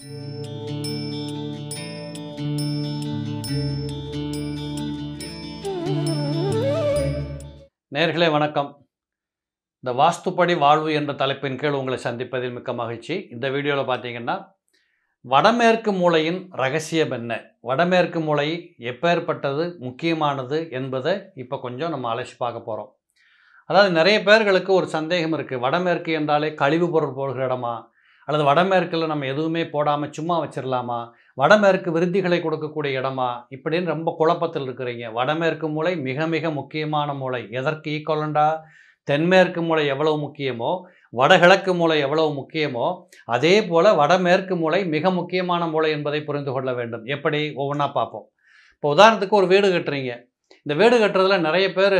நேயர்களே வணக்கம். இந்த வாஸ்துப்படி வாழ்வு என்ற தலைப்பின் கீழ் உங்களை சந்திப்பதில் மிக்க மகிழ்ச்சி. இந்த வீடியோவில் பார்த்தீங்கன்னா வடமேற்கு மூலையின் ரகசியம் என்ன, வடமேற்கு மூலை எப்பேற்பட்டது, முக்கியமானது என்பதை இப்போ கொஞ்சம் நம்ம அலசி பார்க்க போகிறோம். அதாவது நிறைய பேர்களுக்கு ஒரு சந்தேகம் இருக்குது, வடமேற்கு என்றாலே கழிவு பொருள் போடுகிற இடமா, அல்லது வடமேற்கில் நம்ம எதுவுமே போடாமல் சும்மா வச்சிடலாமா, வடமேற்கு விருத்திகளை கொடுக்கக்கூடிய இடமா, இப்படின்னு ரொம்ப குழப்பத்தில் இருக்கிறீங்க. வடமேற்கு மூலை மிக மிக முக்கியமான மூலை. எதற்கு ஈக்குவலண்டா தென்மேற்கு மூலை எவ்வளவு முக்கியமோ, வடகிழக்கு மூலை எவ்வளவு முக்கியமோ, அதே போல் வடமேற்கு மூலை மிக முக்கியமான மூலை என்பதை புரிந்து கொள்ள வேண்டும். எப்படி ஒவ்வொன்றா பார்ப்போம். இப்போ உதாரணத்துக்கு ஒரு வீடு கட்டுறீங்க. இந்த வீடு கட்டுறதுல நிறைய பேர்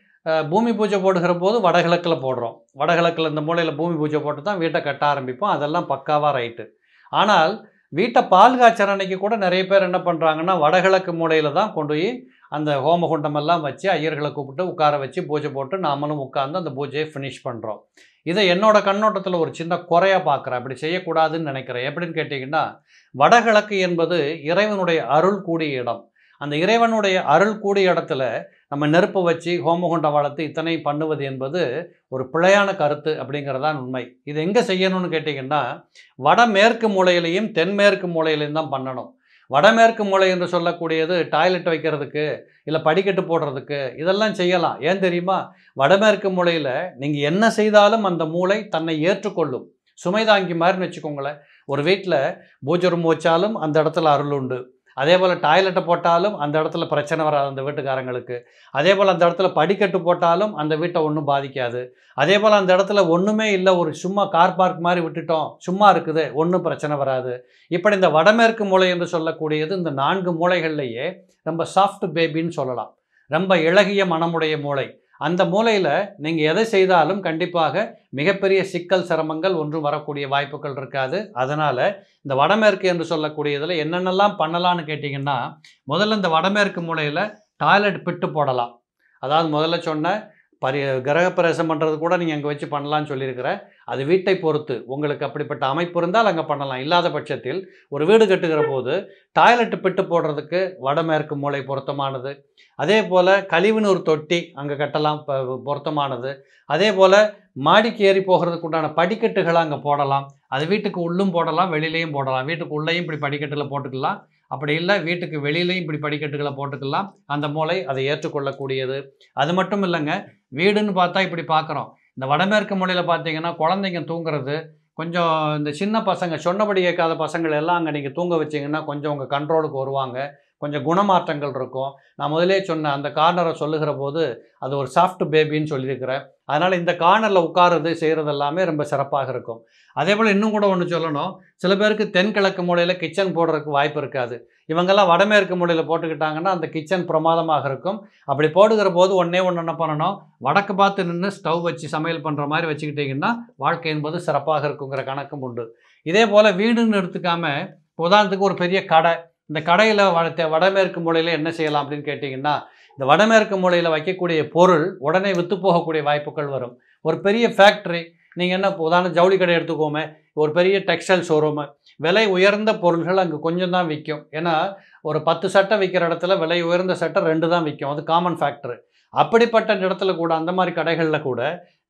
பூமி பூஜை போடுகிற போது வடகிழக்கில் போடுறோம். வடகிழக்கில் இந்த மூலையில் பூமி பூஜை போட்டு தான் வீட்டை கட்ட ஆரம்பிப்போம். அதெல்லாம் பக்காவாக ரைட்டு. ஆனால் வீட்டை பால் காய்ச்சற அன்னைக்கு கூட நிறைய பேர் என்ன பண்ணுறாங்கன்னா வடகிழக்கு மூலையில் தான் கொண்டு போய் அந்த ஹோமகுண்டமெல்லாம் வச்சு ஐயர்களை கூப்பிட்டு உட்கார வச்சு பூஜை போட்டு நாமளும் உட்கார்ந்து அந்த பூஜையை ஃபினிஷ் பண்ணுறோம். இதை என்னோட கண்ணோட்டத்தில் ஒரு சின்ன குறையாக பார்க்குறேன். அப்படி செய்யக்கூடாதுன்னு நினைக்கிறேன். எப்படின்னு கேட்டிங்கன்னா, வடகிழக்கு என்பது இறைவனுடைய அருள் கூடிய இடம். அந்த இறைவனுடைய அருள் கூடிய இடத்துல நம்ம நெருப்பு வச்சு ஹோமகுண்டம் வளர்த்து இத்தனை பண்ணுவது என்பது ஒரு பிழையான கருத்து அப்படிங்கிறதான் உண்மை. இது எங்கே செய்யணும்னு கேட்டிங்கன்னா, வடமேற்கு மூலையிலையும் தென்மேற்கு மூலையிலையும் தான் பண்ணணும். வடமேற்கு மூலை என்று சொல்லக்கூடியது டாய்லெட் வைக்கிறதுக்கு, இல்லை படிக்கட்டு போடுறதுக்கு, இதெல்லாம் செய்யலாம். ஏன் தெரியுமா? வடமேற்கு மூலையில் நீங்கள் என்ன செய்தாலும் அந்த மூலை தன்னை ஏற்றுக்கொள்ளும். சுமைதாங்கி மாதிரின்னு வச்சுக்கோங்களேன். ஒரு வீட்டில் பூஜை ரூம் வச்சாலும் அந்த இடத்துல அருள் உண்டு. அதே போல் டாய்லெட்டை போட்டாலும் அந்த இடத்துல பிரச்சனை வராது அந்த வீட்டுக்காரங்களுக்கு. அதே போல் அந்த இடத்துல படிக்கட்டு போட்டாலும் அந்த வீட்டை ஒன்றும் பாதிக்காது. அதே போல் அந்த இடத்துல ஒன்றுமே இல்லை, ஒரு சும்மா கார் பார்க் மாதிரி விட்டுட்டோம், சும்மா இருக்குது, ஒன்றும் பிரச்சனை வராது. இப்படி இந்த வடமேற்கு மூலை என்று சொல்லக்கூடியது இந்த 4 மூலைகள்லேயே ரொம்ப சாஃப்ட் பேபின்னு சொல்லலாம். ரொம்ப இளகிய மனமுடைய மூலை. அந்த மூலையில் நீங்கள் எதை செய்தாலும் கண்டிப்பாக மிகப்பெரிய சிக்கல் சிரமங்கள் ஒன்றும் வரக்கூடிய வாய்ப்புகள் இருக்காது. அதனால் இந்த வடமேற்கு என்று சொல்லக்கூடியதில் என்னென்னலாம் பண்ணலான்னு கேட்டிங்கன்னா, முதல்ல இந்த வடமேற்கு மூலையில் டாய்லெட் பிட்டு போடலாம். அதாவது முதல்ல சொன்ன கிரகப்பிரவேசம் பண்ணுறது கூட நீங்கள் அங்கே வச்சு பண்ணலான்னு சொல்லியிருக்கிறேன். அது வீட்டை பொறுத்து. உங்களுக்கு அப்படிப்பட்ட அமைப்பு இருந்தால் அங்கே பண்ணலாம். இல்லாத பட்சத்தில் ஒரு வீடு கட்டுகிற போது டாய்லெட்டு பிட்டு போடுறதுக்கு வடமேற்கு மூலை பொருத்தமானது. அதே போல் கழிவுநீர் தொட்டி அங்கே கட்டலாம், பொருத்தமானது. அதே போல் மாடிக்கு ஏறி போகிறதுக்கு உண்டான படிக்கட்டுகளை அங்கே போடலாம். அது வீட்டுக்கு உள்ளும் போடலாம், வெளியிலையும் போடலாம். வீட்டுக்கு உள்ளேயும் இப்படி படிக்கட்டில் போட்டுக்கலாம். அப்படி இல்லை வீட்டுக்கு வெளியிலையும் இப்படி படிக்கட்டுகளை போட்டுக்கலாம். அந்த மூலை அதை ஏற்றுக்கொள்ளக்கூடியது. அது மட்டும் இல்லைங்க, வீடுன்னு பார்த்தா இப்படி பார்க்குறோம். இந்த வடமேற்கு மூலையில் பார்த்தீங்கன்னா குழந்தைங்க தூங்குறது, கொஞ்சம் இந்த சின்ன பசங்க சொன்னபடி கேட்காத பசங்கள் எல்லாம் அங்கே நீங்கள் தூங்க வச்சிங்கன்னா கொஞ்சம் உங்கள் கண்ட்ரோலுக்கு வருவாங்க. கொஞ்சம் குணமாற்றங்கள் இருக்கும். நான் முதலே சொன்னேன், அந்த கார்னரை சொல்லுகிற போது அது ஒரு சாஃப்ட் பேபின்னு சொல்லியிருக்கிறேன். அதனால் இந்த கார்னரில் உட்காருறது செய்கிறது எல்லாமே ரொம்ப சிறப்பாக இருக்கும். அதே போல் இன்னும் கூட ஒன்று சொல்லணும். சில பேருக்கு தென்கிழக்கு மூலையில் கிச்சன் போடுறதுக்கு வாய்ப்பு இருக்காது. இவங்கெல்லாம் வடமேற்கு மூலையில் போட்டுக்கிட்டாங்கன்னா அந்த கிச்சன் பிரமாதமாக இருக்கும். அப்படி போடுகிற போது ஒன்று என்ன பண்ணணும், வடக்கு பார்த்து நின்று ஸ்டவ் வச்சு சமையல் பண்ணுற மாதிரி வச்சுக்கிட்டிங்கன்னா வாழ்க்கை என்பது சிறப்பாக இருக்குங்கிற கணக்கும் உண்டு. இதே போல் வீடுன்னு எடுத்துக்காமல் உதாரணத்துக்கு ஒரு பெரிய கடை, இந்த கடையில் வடமேற்கு மூலையில் என்ன செய்யலாம் அப்படின்னு கேட்டிங்கன்னா, இந்த வடமேற்கு மூலையில் வைக்கக்கூடிய பொருள் உடனே விற்று போகக்கூடிய வாய்ப்புகள் வரும். ஒரு பெரிய ஃபேக்ட்ரி, நீங்கள் என்ன உதாரணம் ஜவுளி கடை எடுத்துக்கோமே, ஒரு பெரிய டெக்ஸ்டைல் ஷோரூமு, விலை உயர்ந்த பொருள்கள் அங்கே கொஞ்சம் தான் விற்கும். ஏன்னா ஒரு 10 சட்டை விற்கிற இடத்துல விலை உயர்ந்த சட்டை 2 தான் விற்கும். அது காமன் ஃபேக்டரு. அப்படிப்பட்ட இடத்துல கூட, அந்த மாதிரி கடைகளில் கூட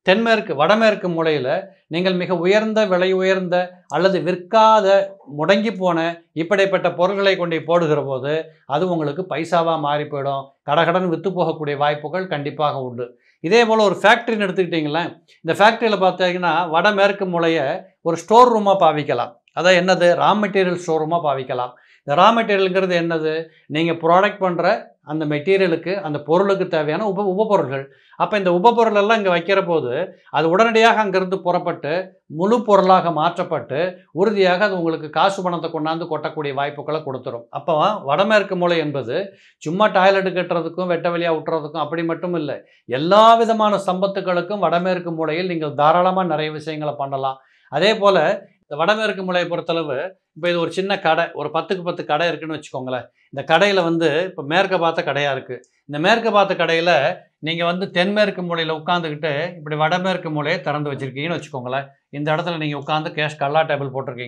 வடமேற்கு மூலையில் நீங்கள் மிக உயர்ந்த விலை உயர்ந்த அல்லது விற்காத முடங்கி போன இப்படிப்பட்ட பொருட்களை கொண்டு போடுகிற போது அது உங்களுக்கு பைசாவாக மாறி போயிடும். கடகடன் விற்று போகக்கூடிய வாய்ப்புகள் கண்டிப்பாக உண்டு. இதே போல் ஒரு ஃபேக்ட்ரின்னு எடுத்துக்கிட்டிங்களேன். இந்த ஃபேக்ட்ரியில் பார்த்தீங்கன்னா வடமேற்கு மூலையை ஒரு ஸ்டோர் ரூமாக பாவிக்கலாம். அதான் என்னது, ரா மெட்டீரியல் ஸ்டோர் ரூமாக பாவிக்கலாம். இந்த ரா மெட்டீரியலுங்கிறது என்னது, நீங்கள் ப்ராடக்ட் பண்ணுற அந்த மெட்டீரியலுக்கு, அந்த பொருளுக்கு தேவையான உபப்பொருள்கள். அப்போ இந்த உபப்பொருள் எல்லாம் இங்கே வைக்கிற போது அது உடனடியாக அங்கேருந்து புறப்பட்டு முழு பொருளாக மாற்றப்பட்டு உறுதியாக அது உங்களுக்கு காசு பணத்தை கொண்டாந்து கொட்டக்கூடிய வாய்ப்புகளை கொடுத்துரும். அப்போ வடமேற்கு மூலை என்பது சும்மா டாய்லெட் கட்டுறதுக்கும் வெட்ட வெளியாக விட்டுறதுக்கும் அப்படி மட்டும் இல்லை, எல்லா விதமான சம்பத்துகளுக்கும் வடமேற்கு மூலையில் நீங்கள் தாராளமாக நிறைய விஷயங்களை பண்ணலாம். அதே போல் இந்த வடமேற்கு மூலையை பொறுத்தளவு இப்போ இது ஒரு சின்ன கடை, ஒரு 10க்கு 10 கடை இருக்குன்னு வச்சுக்கோங்களேன். இந்த கடையில் இப்போ மேற்க பார்த்த கடையாக இருக்குது. இந்த மேற்க பார்த்த கடையில் நீங்கள் தென்மேற்கு மூலையில் உட்காந்துக்கிட்டு இப்படி வடமேற்கு மூலையை திறந்து வச்சுருக்கீங்கன்னு வச்சுக்கோங்களேன். இந்த இடத்துல நீங்கள் உட்காந்து கல்லா டேபிள் போட்டிருக்கீங்க.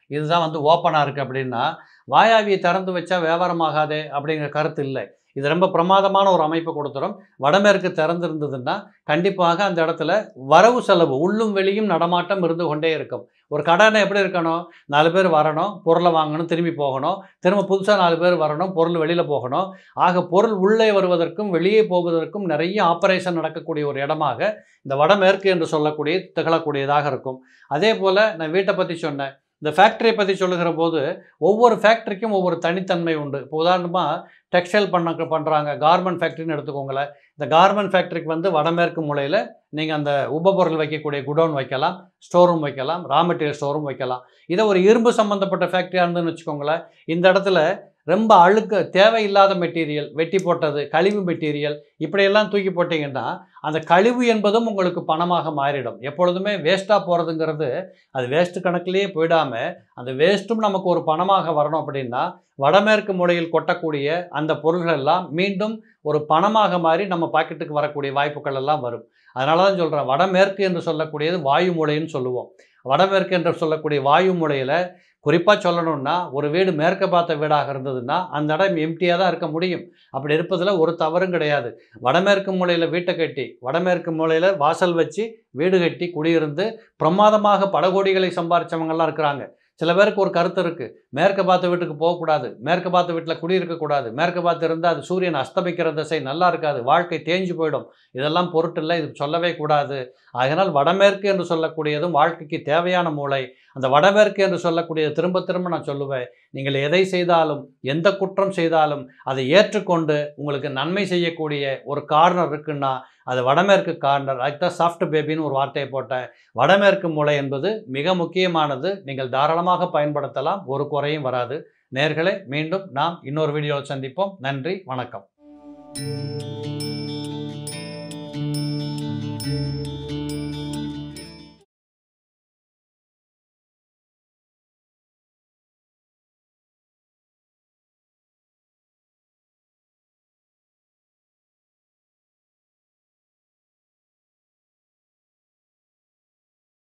இதுதான் வந்து ஓப்பனாக இருக்குது அப்படின்னா, வாயாவியை திறந்து வச்சா வியாபாரம் ஆகாதே அப்படிங்கிற கருத்து இல்லை. இது ரொம்ப பிரமாதமான ஒரு அமைப்பு கொடுத்துரும். வடமேற்கு திறந்திருந்ததுன்னா கண்டிப்பாக அந்த இடத்துல வரவு செலவு உள்ளும் வெளியும் நடமாட்டம் இருந்து கொண்டே இருக்கும். ஒரு கடைன்னா எப்படி இருக்கணும்? 4 பேர் வரணும், பொருளை வாங்கணும், திரும்பி போகணும். திரும்ப புதுசா 4 பேர் வரணும், பொருள் வெளியில போகணும். ஆக பொருள் உள்ளே வருவதற்கும், வெளியே போவதற்கும் நிறைய ஆப்பரேஷன் நடக்கக்கூடிய ஒரு இடமாக இந்த வடமேற்கு என்று சொல்லக்கூடிய திகழக்கூடியதாக இருக்கும். அதேபோல நான் வீட்டை பத்தி சொன்னேன். இந்த ஃபேக்டரியை பத்தி சொல்லுகிற போது, ஒவ்வொரு ஃபேக்டரிக்கும் ஒவ்வொரு தனித்தன்மை உண்டு. இப்போ உதாரணமா டெக்ஸ்டைல் பண்றாங்க. கார்மெண்ட் ஃபேக்டரின்னு எடுத்துக்கோங்களேன். இந்த கார்மெண்ட் ஃபேக்டரிக்கு வந்து வடமேற்கு மூலையில நீங்க அந்த உபபொருள் வைக்கக்கூடிய குடோன் வைக்கலாம், ஸ்டோர் ரூம் வைக்கலாம், ரா மெட்டீரியல் ஸ்டோர் ரூம் வைக்கலாம். இதை ஒரு இரும்பு சம்பந்தப்பட்ட ஃபேக்டரியா இருந்துன்னு வச்சுக்கோங்களேன். இந்த இடத்துல ரொம்ப அழுக்கு தேவையில்லாத மெட்டீரியல், வெட்டி போட்டது, கழிவு மெட்டீரியல் இப்படியெல்லாம் தூக்கி போட்டிங்கன்னா, அந்த கழிவு என்பதும் உங்களுக்கு பணமாக மாறிடும். எப்பொழுதுமே வேஸ்ட்டாக போகிறதுங்கிறது அது வேஸ்ட்டு கணக்கிலேயே போயிடாம, அந்த வேஸ்ட்டும் நமக்கு ஒரு பணமாக வரணும் அப்படின்னா, வடமேற்கு மூலையில் கொட்டக்கூடிய அந்த பொருள்கள் எல்லாம் மீண்டும் ஒரு பணமாக மாறி நம்ம பாக்கெட்டுக்கு வரக்கூடிய வாய்ப்புகள் எல்லாம் வரும். அதனால தான் சொல்கிறேன், வடமேற்கு என்று சொல்லக்கூடியது வாயு மூலைன்னு சொல்லுவோம். வடமேற்கு என்று சொல்லக்கூடிய வாயு மூலையில் குறிப்பாக சொல்லணும்னா, ஒரு வீடு மேற்க பார்த்த வீடாக இருந்ததுன்னா, அந்த இடம் எம்ப்டியாக தான் இருக்க முடியும். அப்படி இருப்பதில் ஒரு தவறும் கிடையாது. வடமேற்கு மூலையில் வீட்டை கட்டி, வடமேற்கு மூலையில் வாசல் வச்சு, வீடு கட்டி, குடியிருந்து பிரமாதமாக பல கோடிகளை சம்பாரிச்சவங்கலாம் இருக்கிறாங்க. சில பேருக்கு ஒரு கருத்து இருக்குது. மேற்க பார்த்த வீட்டுக்கு போகக்கூடாது, மேற்க பார்த்த வீட்டில் குடியிருக்கக்கூடாது, மேற்க பார்த்து இருந்தால் அது சூரியன் அஸ்தமிக்கிற திசை நல்லா இருக்காது, வாழ்க்கை தேஞ்சு போயிடும். இதெல்லாம் பொருட்டில்லை, இது சொல்லவே கூடாது. அதனால் வடமேற்கு என்று சொல்லக்கூடியதும் வாழ்க்கைக்கு தேவையான மூலை. அந்த வடமேற்கு என்று சொல்லக்கூடியது திரும்ப திரும்ப நான் சொல்லுவேன், நீங்கள் எதை செய்தாலும், எந்த குற்றம் செய்தாலும் அதை ஏற்றுக்கொண்டு உங்களுக்கு நன்மை செய்யக்கூடிய ஒரு கார்னர் இருக்குன்னா அது வடமேற்கு கார்னர். அதுதான் சாஃப்ட் பேபின்னு ஒரு வார்த்தையை போட்டேன். வடமேற்கு மூலை என்பது மிக முக்கியமானது. நீங்கள் தாராளமாக பயன்படுத்தலாம், ஒரு குறையும் வராது. நேயர்களே, மீண்டும் நாம் இன்னொரு வீடியோவில் சந்திப்போம். நன்றி, வணக்கம்.